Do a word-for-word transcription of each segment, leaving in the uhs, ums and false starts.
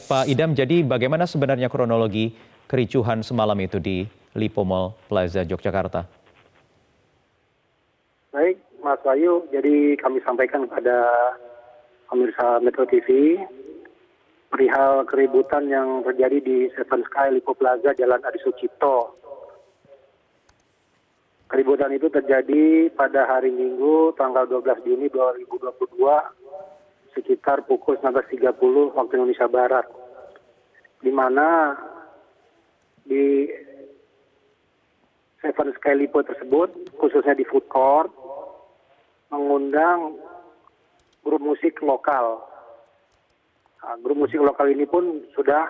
Pak Idam, jadi bagaimana sebenarnya kronologi kericuhan semalam itu di Lipo Mall Plaza Yogyakarta? Baik, Mas Bayu. Jadi kami sampaikan kepada pemirsa Metro T V perihal keributan yang terjadi di Seven Sky Lipo Plaza Jalan Adi Sucipto. Keributan itu terjadi pada hari Minggu tanggal dua belas Juni dua ribu dua puluh dua sekitar pukul sembilan belas tiga puluh waktu Indonesia Barat, di mana di Seven Sky Lipo tersebut, khususnya di food court, mengundang grup musik lokal. Nah, grup musik lokal ini pun sudah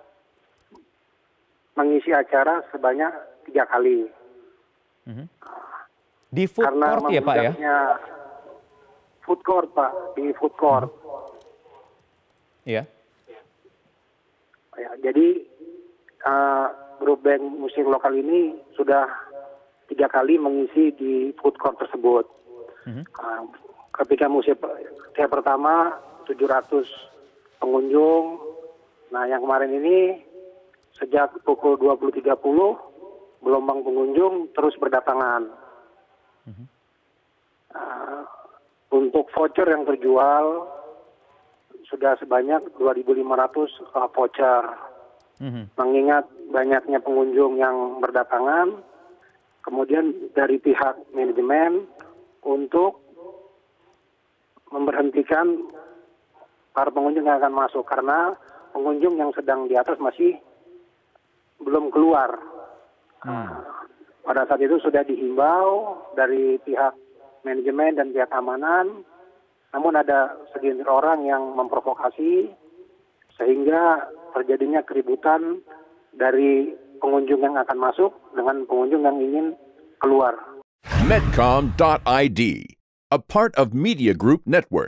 mengisi acara sebanyak tiga kali. Mm-hmm. Di food Karena court ya Pak ya? Food court Pak, di food court. Iya. Ya, jadi uh, grup band musik lokal ini sudah tiga kali mengisi di food court tersebut. Mm-hmm. Uh, ketika musik yang pertama tujuh ratus pengunjung. Nah, yang kemarin ini sejak pukul dua puluh tiga puluh gelombang pengunjung terus berdatangan. Mm-hmm. Uh, untuk voucher yang terjual sudah sebanyak dua ribu lima ratus uh, voucher. Mm-hmm. Mengingat banyaknya pengunjung yang berdatangan, kemudian dari pihak manajemen untuk memberhentikan para pengunjung yang akan masuk karena pengunjung yang sedang di atas masih belum keluar. Hmm. Pada saat itu sudah dihimbau dari pihak manajemen dan pihak keamanan, namun ada segelintir orang yang memprovokasi sehingga terjadinya keributan dari pengunjung yang akan masuk dengan pengunjung yang ingin keluar. Medcom dot I D, a part of Media Group Network.